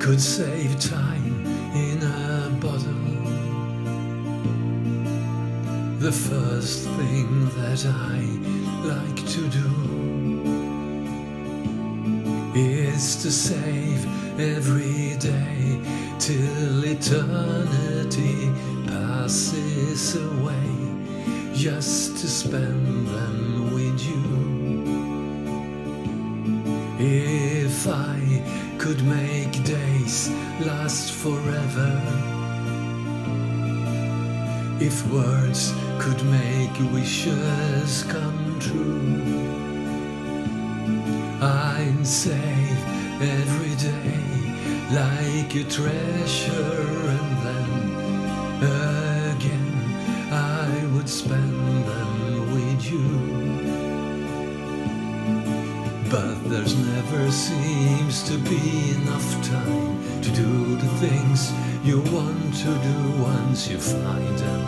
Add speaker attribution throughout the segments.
Speaker 1: could save time in a bottle, the first thing that I like to do is to save every day till eternity passes away, just to spend them with you. If I could make days last forever, if words could make wishes come true, I'd save every day like a treasure, and then again I would spend them with you. But there's never seems to be enough time to do the things you want to do once you find them.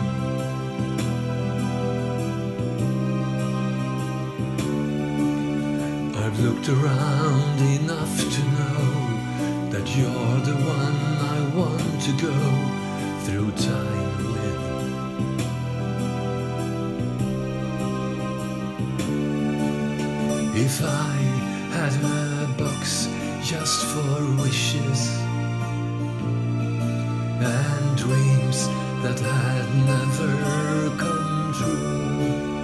Speaker 1: I've looked around enough to know that you're the one I want to go through time with. If I had a box just for wishes and dreams that had never come true,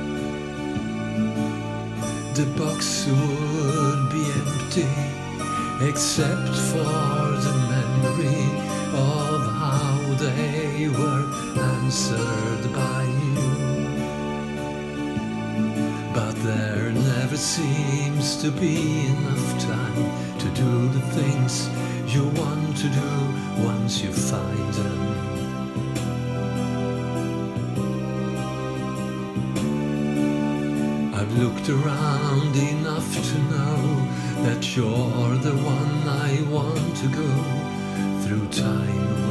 Speaker 1: the box would be empty except for the memory of how they were answered by you. But there never seems to be enough time to do the things you want to do once you find them. I've looked around enough to know that you're the one I want to go through time